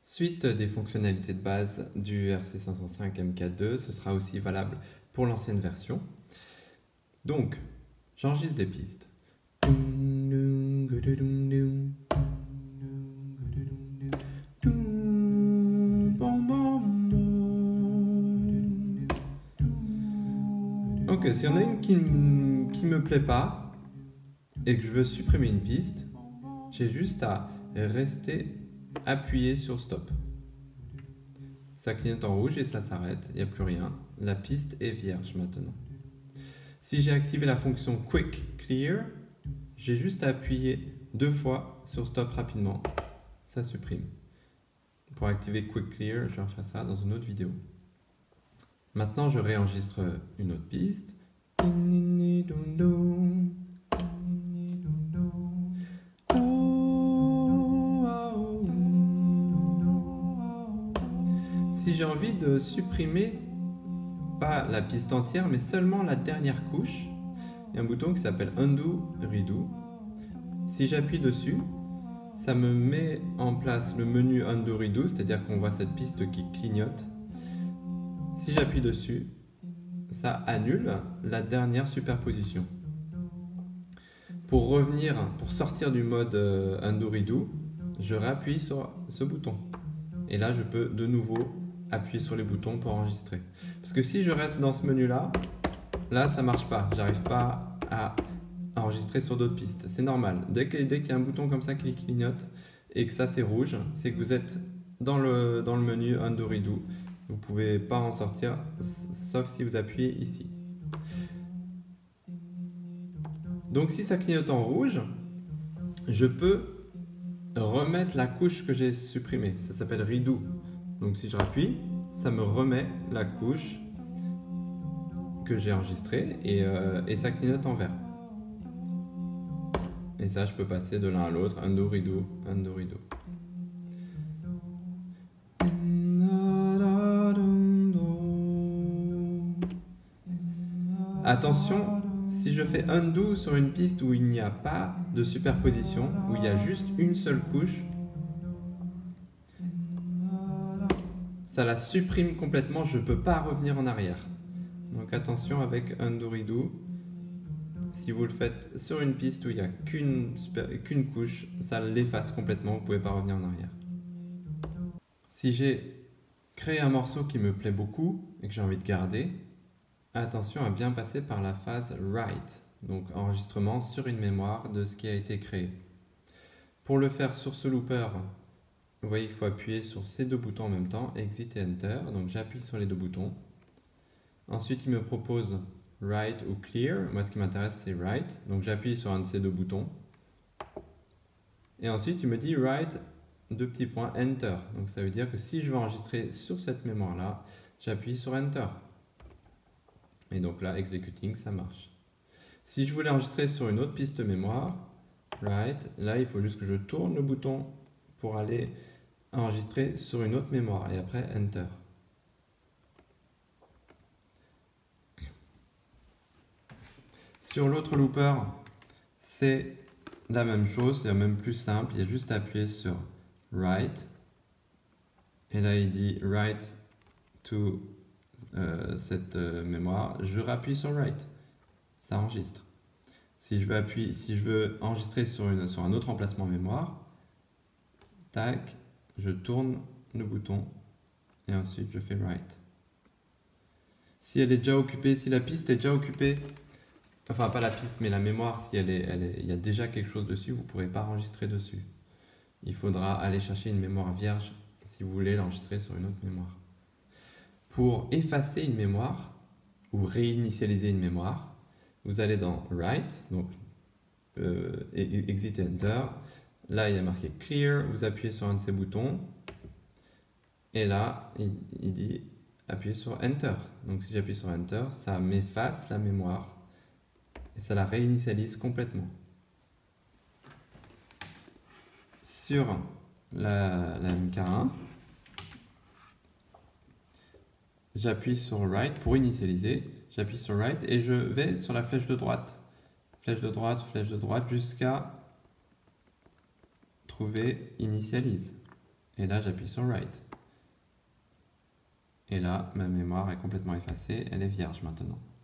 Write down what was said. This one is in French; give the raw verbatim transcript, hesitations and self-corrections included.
Suite des fonctionnalités de base du R C cinq cent cinq M K deux, ce sera aussi valable pour l'ancienne version. Donc, j'enregistre des pistes. Ok, si on a une qui ne me plaît pas et que je veux supprimer une piste, j'ai juste à rester appuyé sur stop. Ça clignote en rouge et ça s'arrête, il n'y a plus rien. La piste est vierge maintenant. Si j'ai activé la fonction Quick Clear, j'ai juste à appuyer deux fois sur stop rapidement. Ça supprime. Pour activer Quick Clear, je vais refaire ça dans une autre vidéo. Maintenant, je réenregistre une autre piste. Si j'ai envie de supprimer, pas la piste entière, mais seulement la dernière couche, il y a un bouton qui s'appelle Undo Redo. Si j'appuie dessus, ça me met en place le menu Undo Redo, c'est-à-dire qu'on voit cette piste qui clignote. Si j'appuie dessus, ça annule la dernière superposition. Pour revenir, pour sortir du mode Undo Redo, je réappuie sur ce bouton. Et là, je peux de nouveau appuyer sur les boutons pour enregistrer. Parce que si je reste dans ce menu-là, là, ça ne marche pas. J'arrive pas à enregistrer sur d'autres pistes. C'est normal. Dès qu'il dès qu'il y a un bouton comme ça qui clignote et que ça c'est rouge, c'est que vous êtes dans le, dans le menu Undo Redo. Vous ne pouvez pas en sortir, sauf si vous appuyez ici. Donc si ça clignote en rouge, je peux remettre la couche que j'ai supprimée. Ça s'appelle Redo. Donc si je rappuie, ça me remet la couche que j'ai enregistrée et, euh, et ça clignote en vert. Et ça, je peux passer de l'un à l'autre, Undo, Redo, Undo, Redo. Attention, si je fais Undo sur une piste où il n'y a pas de superposition, où il y a juste une seule couche, ça la supprime complètement, je ne peux pas revenir en arrière. Donc attention avec Undo, Redo. Si vous le faites sur une piste où il n'y a qu'une qu'une couche, ça l'efface complètement, vous ne pouvez pas revenir en arrière. Si j'ai créé un morceau qui me plaît beaucoup et que j'ai envie de garder, attention à bien passer par la phase Write, donc enregistrement sur une mémoire de ce qui a été créé. Pour le faire sur ce looper, vous voyez qu'il faut appuyer sur ces deux boutons en même temps, Exit et Enter, donc j'appuie sur les deux boutons. Ensuite, il me propose Write ou Clear. Moi, ce qui m'intéresse, c'est Write. Donc, j'appuie sur un de ces deux boutons. Et ensuite, il me dit Write, deux petits points, Enter. Donc, ça veut dire que si je veux enregistrer sur cette mémoire-là, j'appuie sur Enter. Et donc là, Executing, ça marche. Si je voulais enregistrer sur une autre piste mémoire, Write, là, il faut juste que je tourne le bouton pour aller enregistrer sur une autre mémoire. Et après, Enter. Sur l'autre looper, c'est la même chose, c'est même plus simple. Il y a juste à appuyer sur Write. Et là, il dit Write to euh, cette euh, mémoire. Je rappuie sur Write. Ça enregistre. Si je veux, appuyer, si je veux enregistrer sur, une, sur un autre emplacement mémoire, tac, je tourne le bouton et ensuite je fais Write. Si elle est déjà occupée, si la piste est déjà occupée, enfin pas la piste mais la mémoire, si elle est, elle est, il y a déjà quelque chose dessus, vous ne pourrez pas enregistrer dessus. Il faudra aller chercher une mémoire vierge si vous voulez l'enregistrer sur une autre mémoire. Pour effacer une mémoire ou réinitialiser une mémoire, vous allez dans Write, donc euh, Exit et Enter. Là il y a marqué Clear, vous appuyez sur un de ces boutons et là il, il dit appuyez sur Enter. Donc si j'appuie sur Enter, ça m'efface la mémoire et ça la réinitialise complètement. Sur la, la M K un, j'appuie sur Write pour initialiser, j'appuie sur Write et je vais sur la flèche de droite. Flèche de droite, flèche de droite jusqu'à trouver Initialise. Et là, j'appuie sur write. Et là, ma mémoire est complètement effacée, elle est vierge maintenant.